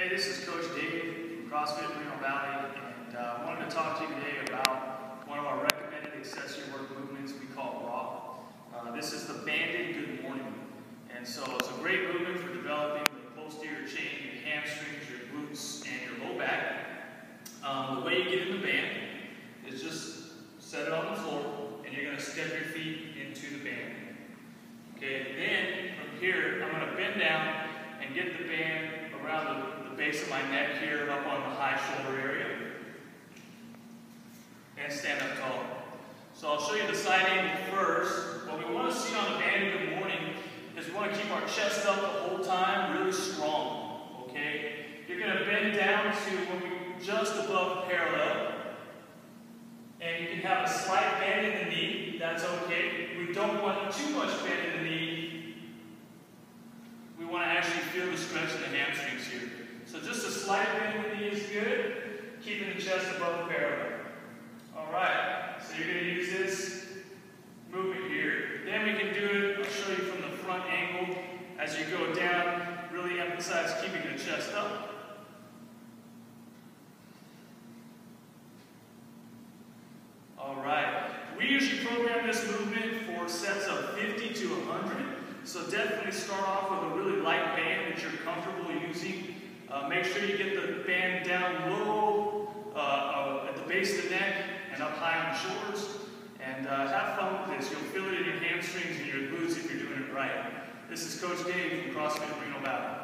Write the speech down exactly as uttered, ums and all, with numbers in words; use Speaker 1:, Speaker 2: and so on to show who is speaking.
Speaker 1: Hey, this is Coach Dave from CrossFit Reno Valley, and uh, I wanted to talk to you today about one of our recommended accessory work movements we call raw. Uh, this is the banded good morning, and so it's a great movement for developing the posterior chain, your hamstrings, your glutes, and your low back. Um, the way you get in the band is just set it on the floor, and you're going to step your feet into the band. Okay, then from here, I'm going to bend down and get the band around the, the base of my neck here, up on the high shoulder area, and stand up tall. So I'll show you the side angle first. What we want to see on the band in the morning is we want to keep our chest up the whole time, really strong. Okay, you're going to bend down to when we just above parallel, and you can have a slight bend in the knee. That's okay. We don't want too much bend in the knee. We want to actually feel the stretch in the hamstrings here. So just a slight bend in the knee is good, keeping the chest above parallel. All right, so you're going to use this movement here. Then we can do it, I'll show you from the front angle. As you go down, really emphasize keeping the chest up. All right, we usually program this movement for sets of fifty to one hundred. So definitely start off with a really light band that you're comfortable using. Uh, make sure you get the band down low uh, uh, at the base of the neck and up high on the shoulders. And uh, have fun with this. You'll feel it in your hamstrings and your glutes if you're doing it right. This is Coach Dave from CrossFit Reno Valley.